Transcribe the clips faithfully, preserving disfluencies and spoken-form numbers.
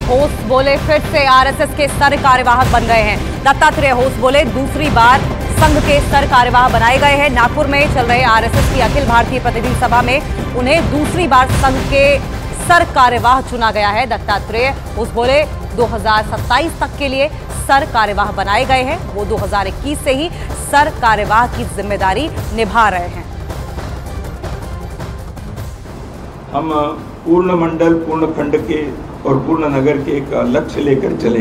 होस बोले फिर से आरएसएस के सर कार्यवाहक बन गए हैं। दत्तात्रेय होस बोले दूसरी बार संघ के सर कार्यवाह बनाए गए हैं। नागपुर में चल रहे आरएसएस की अखिल भारतीय प्रतिनिधि सभा में उन्हें दूसरी बार संघ के सर कार्यवाह चुना गया है। दत्तात्रेय होस बोले दो हज़ार सत्ताईस तक के लिए सर कार्यवाह बनाए गए हैं। वो दो हज़ार इक्कीस से ही सर कार्यवाह की जिम्मेदारी निभा रहे हैं। हम पूर्ण मंडल, पूर्ण खंड के और पूर्ण नगर के एक लक्ष्य लेकर चले।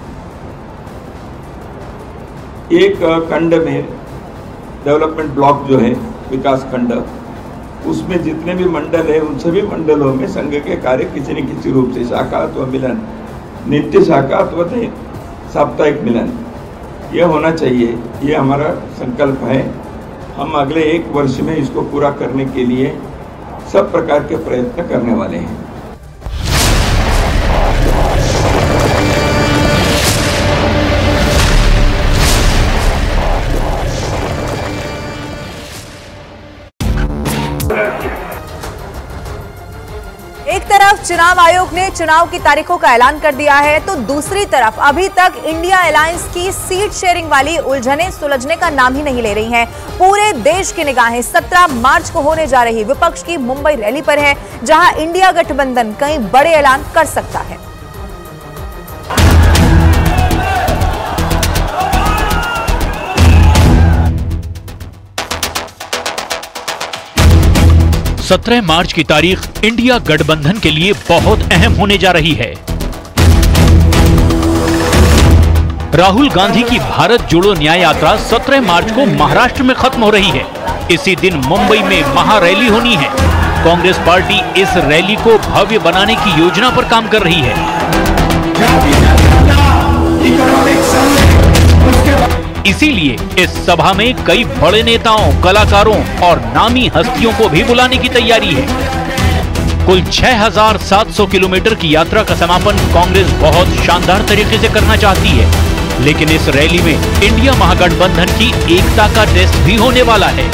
एक खंड में डेवलपमेंट ब्लॉक जो है विकास खंड, उसमें जितने भी मंडल है उन सभी मंडलों में संघ के कार्य किसी न किसी रूप से शाखा अथवा मिलन, नित्य शाखा अथवा साप्ताहिक मिलन, ये होना चाहिए। ये हमारा संकल्प है। हम अगले एक वर्ष में इसको पूरा करने के लिए सब प्रकार के प्रयत्न करने वाले हैं। एक तरफ चुनाव आयोग ने चुनाव की तारीखों का ऐलान कर दिया है, तो दूसरी तरफ अभी तक इंडिया अलायंस की सीट शेयरिंग वाली उलझनें सुलझने का नाम ही नहीं ले रही हैं। पूरे देश की निगाहें सत्रह मार्च को होने जा रही विपक्ष की मुंबई रैली पर है, जहां इंडिया गठबंधन कई बड़े ऐलान कर सकता है। सत्रह मार्च की तारीख इंडिया गठबंधन के लिए बहुत अहम होने जा रही है। राहुल गांधी की भारत जोड़ो न्याय यात्रा सत्रह मार्च को महाराष्ट्र में खत्म हो रही है। इसी दिन मुंबई में महारैली होनी है। कांग्रेस पार्टी इस रैली को भव्य बनाने की योजना पर काम कर रही है। इसीलिए इस सभा में कई बड़े नेताओं, कलाकारों और नामी हस्तियों को भी बुलाने की तैयारी है। कुल छह हज़ार सात सौ किलोमीटर की यात्रा का समापन कांग्रेस बहुत शानदार तरीके से करना चाहती है, लेकिन इस रैली में इंडिया महागठबंधन की एकता का टेस्ट भी होने वाला है।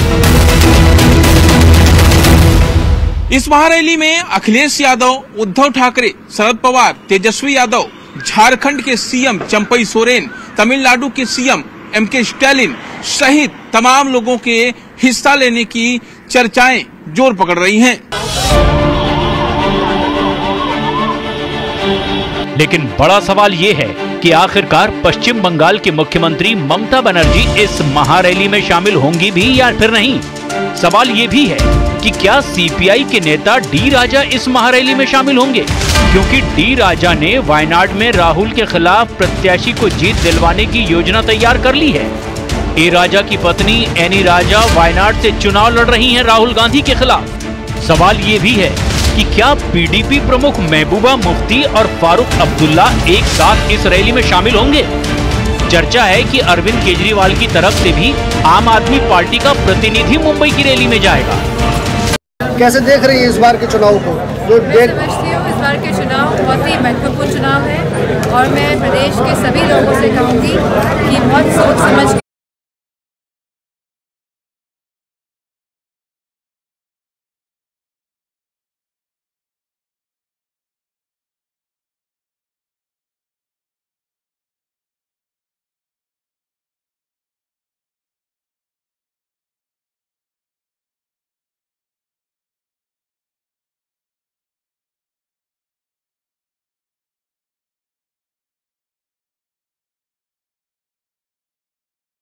इस महारैली में अखिलेश यादव, उद्धव ठाकरे, शरद पवार, तेजस्वी यादव, झारखंड के सीएम चंपई सोरेन, तमिलनाडु के सीएम एम के स्टालिन सहित तमाम लोगों के हिस्सा लेने की चर्चाएं जोर पकड़ रही हैं। लेकिन बड़ा सवाल ये है कि आखिरकार पश्चिम बंगाल की मुख्यमंत्री ममता बनर्जी इस महारैली में शामिल होंगी भी या फिर नहीं। सवाल ये भी है कि क्या सीपीआई के नेता डी राजा इस महारैली में शामिल होंगे, क्योंकि डी राजा ने वायनाड में राहुल के खिलाफ प्रत्याशी को जीत दिलवाने की योजना तैयार कर ली है। ए राजा की पत्नी एनी राजा वायनाड से चुनाव लड़ रही हैं राहुल गांधी के खिलाफ। सवाल ये भी है कि क्या पीडीपी प्रमुख महबूबा मुफ्ती और फारूक अब्दुल्ला एक साथ इस रैली में शामिल होंगे। चर्चा है कि अरविंद केजरीवाल की तरफ से भी आम आदमी पार्टी का प्रतिनिधि मुंबई की रैली में जाएगा। कैसे देख रही है इस बार के चुनाव को? जो मैं समझती हूँ इस बार के चुनाव बहुत ही महत्वपूर्ण चुनाव है और मैं प्रदेश के सभी लोगों से कहूँगी कि बहुत सोच समझ